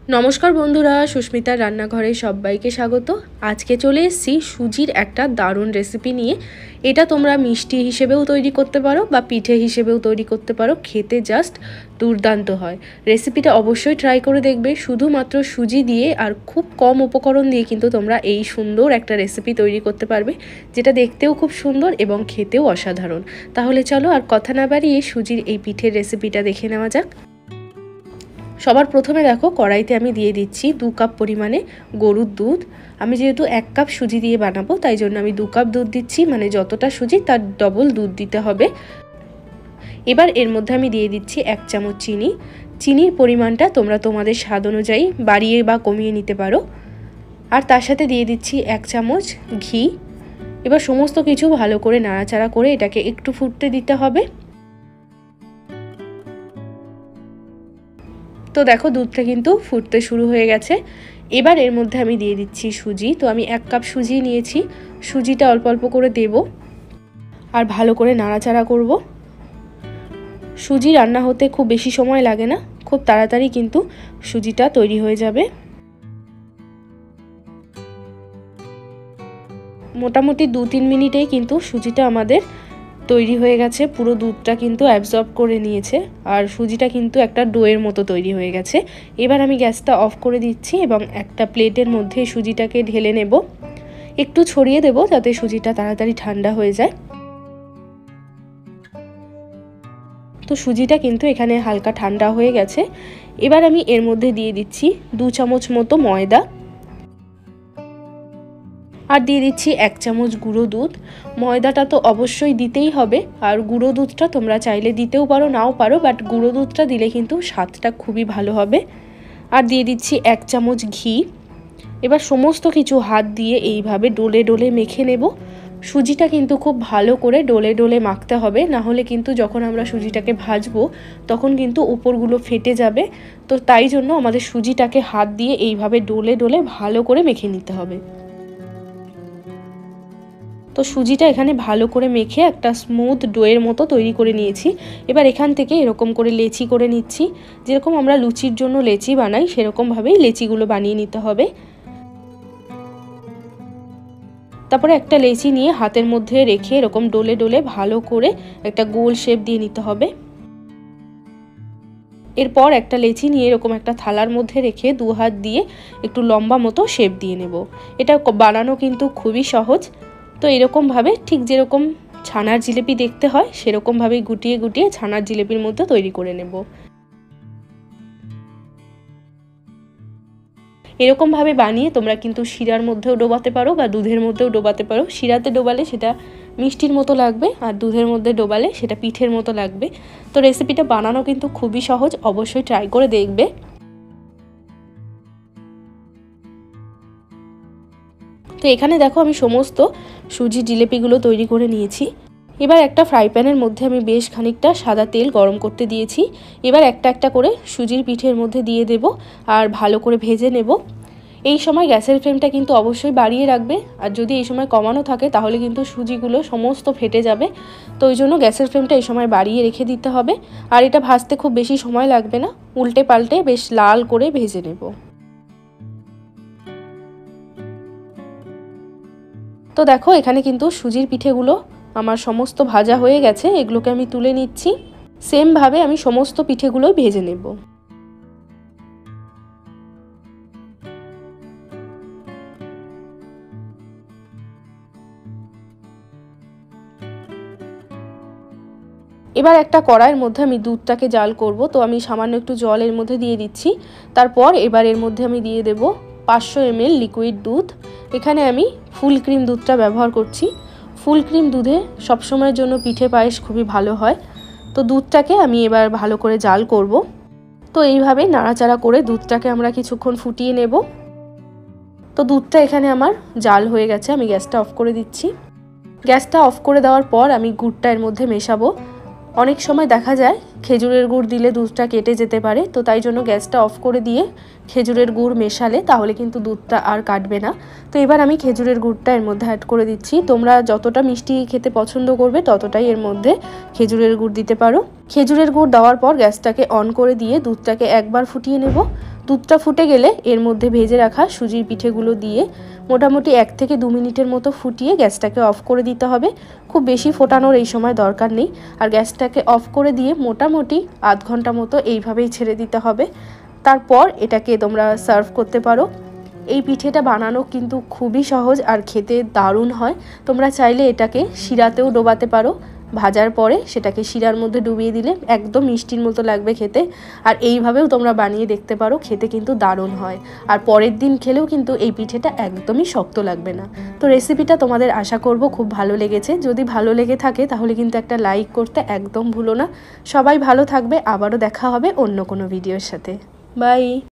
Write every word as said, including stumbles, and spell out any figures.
নমস্কার বন্ধুরা, সুস্মিতার রান্নাঘরে সবাইকে স্বাগত। আজকে চলে এসেছি সুজির একটা দারুণ রেসিপি নিয়ে। এটা তোমরা মিষ্টি হিসেবেও তৈরি করতে পারো বা পিঠে হিসেবেও তৈরি করতে পারো, খেতে জাস্ট দুর্দান্ত হয়। রেসিপিটা অবশ্যই ট্রাই করে দেখবে। শুধুমাত্র সুজি দিয়ে আর খুব কম উপকরণ দিয়ে কিন্তু তোমরা এই সুন্দর একটা রেসিপি তৈরি করতে পারবে, যেটা দেখতেও খুব সুন্দর এবং খেতেও অসাধারণ। তাহলে চলো আর কথা না বাড়িয়ে সুজির এই পিঠের রেসিপিটা দেখে নেওয়া যাক। সবার প্রথমে দেখো, কড়াইতে আমি দিয়ে দিচ্ছি দু কাপ পরিমাণে গরুর দুধ। আমি যেহেতু এক কাপ সুজি দিয়ে বানাবো, তাই জন্য আমি দু কাপ দুধ দিচ্ছি, মানে যতটা সুজি তার ডবল দুধ দিতে হবে। এবার এর মধ্যে আমি দিয়ে দিচ্ছি এক চামচ চিনি। চিনির পরিমাণটা তোমরা তোমাদের স্বাদ অনুযায়ী বাড়িয়ে বা কমিয়ে নিতে পারো। আর তার সাথে দিয়ে দিচ্ছি এক চামচ ঘি। এবার সমস্ত কিছু ভালো করে নাড়াচাড়া করে এটাকে একটু ফুটতে দিতে হবে। তো দেখো, দুধটা কিন্তু ফুটতে শুরু হয়ে গেছে। এবার এর মধ্যে আমি দিয়ে দিচ্ছি সুজি। তো আমি এক কাপ সুজি নিয়েছি, সুজিটা অল্প অল্প করে দেব আর ভালো করে নাড়াচাড়া করব। সুজি রান্না হতে খুব বেশি সময় লাগে না, খুব তাড়াতাড়ি কিন্তু সুজিটা তৈরি হয়ে যাবে। মোটামুটি দু তিন মিনিটেই কিন্তু সুজিটা আমাদের তৈরি হয়ে গেছে। পুরো দুধটা কিন্তু অ্যাবজর্ব করে নিয়েছে আর সুজিটা কিন্তু একটা ডোয়ের মতো তৈরি হয়ে গেছে। এবার আমি গ্যাসটা অফ করে দিচ্ছি এবং একটা প্লেটের মধ্যে সুজিটাকে ঢেলে নেব। একটু ছড়িয়ে দেব যাতে সুজিটা তাড়াতাড়ি ঠান্ডা হয়ে যায়। তো সুজিটা কিন্তু এখানে হালকা ঠান্ডা হয়ে গেছে। এবার আমি এর মধ্যে দিয়ে দিচ্ছি দু চামচ মতো ময়দা আর দিয়ে দিচ্ছি এক চামচ গুঁড়ো দুধ। ময়দাটা তো অবশ্যই দিতেই হবে, আর গুঁড়ো দুধটা তোমরা চাইলে দিতেও পারো, নাও পারো, বাট গুঁড়ো দুধটা দিলে কিন্তু স্বাদটা খুবই ভালো হবে। আর দিয়ে দিচ্ছি এক চামচ ঘি। এবার সমস্ত কিছু হাত দিয়ে এইভাবে ডোলে ডোলে মেখে নেব। সুজিটা কিন্তু খুব ভালো করে ডোলে ডোলে মাখতে হবে, না হলে কিন্তু যখন আমরা সুজিটাকে ভাজবো তখন কিন্তু উপরগুলো ফেটে যাবে। তো তাই জন্য আমাদের সুজিটাকে হাত দিয়ে এইভাবে ডোলে ডোলে ভালো করে মেখে নিতে হবে। তো সুজিটা এখানে ভালো করে মেখে একটা স্মুথ ডোয়ের মতো তৈরি করে নিয়েছি। এবার এখান থেকে এরকম করে লেচি করে নিচ্ছি। যেরকম আমরা লুচির জন্য লেচি বানাই সেরকমভাবেই লেচিগুলো বানিয়ে নিতে হবে। তারপরে একটা লেচি নিয়ে হাতের মধ্যে রেখে এরকম ডোলে ডোলে ভালো করে একটা গোল শেপ দিয়ে নিতে হবে। এরপর একটা লেচি নিয়ে এরকম একটা থালার মধ্যে রেখে দু হাত দিয়ে একটু লম্বা মতো শেপ দিয়ে নেব। এটা বানানো কিন্তু খুবই সহজ। তো এরকমভাবে ঠিক যেরকম ছানার জিলিপি দেখতে হয় সেরকমভাবেই গুটিয়ে গুটিয়ে ছানার জিলিপির মধ্যে তৈরি করে নেব। এরকমভাবে বানিয়ে তোমরা কিন্তু শিরার মধ্যেও ডোবাতে পারো বা দুধের মধ্যেও ডোবাতে পারো। শিরাতে ডোবালে সেটা মিষ্টির মতো লাগবে আর দুধের মধ্যে ডোবালে সেটা পিঠের মতো লাগবে। তো রেসিপিটা বানানো কিন্তু খুবই সহজ, অবশ্যই ট্রাই করে দেখবে। তো এখানে দেখো, আমি সমস্ত সুজি জিলিপিগুলো তৈরি করে নিয়েছি। এবার একটা ফ্রাই প্যানের মধ্যে আমি বেশ খানিকটা সাদা তেল গরম করতে দিয়েছি। এবার একটা একটা করে সুজির পিঠের মধ্যে দিয়ে দেব আর ভালো করে ভেজে নেব। এই সময় গ্যাসের ফ্লেমটা কিন্তু অবশ্যই বাড়িয়ে রাখবে, আর যদি এই সময় কমানো থাকে তাহলে কিন্তু সুজিগুলো সমস্ত ফেটে যাবে। তো ওই জন্য গ্যাসের ফ্লেমটা এই সময় বাড়িয়ে রেখে দিতে হবে। আর এটা ভাজতে খুব বেশি সময় লাগবে না, উল্টে পাল্টে বেশ লাল করে ভেজে নেব। তো দেখো, এখানে কিন্তু সুজির পিঠেগুলো আমার সমস্ত ভাজা হয়ে গেছে। এগুলোকে আমি তুলে নিচ্ছি। সেম ভাবে আমি সমস্ত পিঠেগুলো ভেজে নেব। এবার একটা কড়াইয়ের মধ্যে আমি দুধটাকে জাল করব। তো আমি সামান্য একটু জল এর মধ্যে দিয়ে দিচ্ছি। তারপর এবার এর মধ্যে আমি দিয়ে দেব পাঁচশো এমএল লিকুইড দুধ। এখানে আমি ফুল ক্রিম দুধটা ব্যবহার করছি। ফুল ক্রিম দুধে সবসময়ের জন্য পিঠে পায়েস খুবই ভালো হয়। তো দুধটাকে আমি এবার ভালো করে জাল করব। তো এইভাবে নাড়াচাড়া করে দুধটাকে আমরা কিছুক্ষণ ফুটিয়ে নেব। তো দুধটা এখানে আমার জাল হয়ে গেছে, আমি গ্যাসটা অফ করে দিচ্ছি। গ্যাসটা অফ করে দেওয়ার পর আমি গুড়টা এর মধ্যে মেশাবো। অনেক সময় দেখা যায় খেজুরের গুড় দিলে দুধটা কেটে যেতে পারে, তো তাই জন্য গ্যাসটা অফ করে দিয়ে খেজুরের গুড় মেশালে তাহলে কিন্তু দুধটা আর কাটবে না। তো এবার আমি খেজুরের গুড়টা এর মধ্যে অ্যাড করে দিচ্ছি। তোমরা যতটা মিষ্টি খেতে পছন্দ করবে ততটাই এর মধ্যে খেজুরের গুড় দিতে পারো। খেজুরের গুড় দেওয়ার পর গ্যাসটাকে অন করে দিয়ে দুধটাকে একবার ফুটিয়ে নেব। দুধটা ফুটে গেলে এর মধ্যে ভেজে রাখা সুজির পিঠেগুলো দিয়ে মোটামুটি এক থেকে দু মিনিটের মতো ফুটিয়ে গ্যাসটাকে অফ করে দিতে হবে। খুব বেশি ফোটানোর এই সময় দরকার নেই। আর গ্যাসটাকে অফ করে দিয়ে মোটামুটি আধ ঘন্টা মতো এইভাবেই ছেড়ে দিতে হবে। তারপর এটাকে তোমরা সার্ভ করতে পারো। এই পিঠেটা বানানো কিন্তু খুবই সহজ আর খেতে দারুণ হয়। তোমরা চাইলে এটাকে শিরাতেও ডোবাতে পারো। ভাজার পরে সেটাকে শিরার মধ্যে ডুবিয়ে দিলে একদম মিষ্টির মতো লাগবে খেতে। আর এইভাবেও তোমরা বানিয়ে দেখতে পারো, খেতে কিন্তু দারুণ হয়। আর পরের দিন খেলেও কিন্তু এই পিঠেটা একদমই শক্ত লাগবে না। তো রেসিপিটা তোমাদের আশা করব খুব ভালো লেগেছে। যদি ভালো লেগে থাকে তাহলে কিন্তু একটা লাইক করতে একদম ভুলো না। সবাই ভালো থাকবে, আবারও দেখা হবে অন্য কোনো ভিডিওর সাথে। বাই।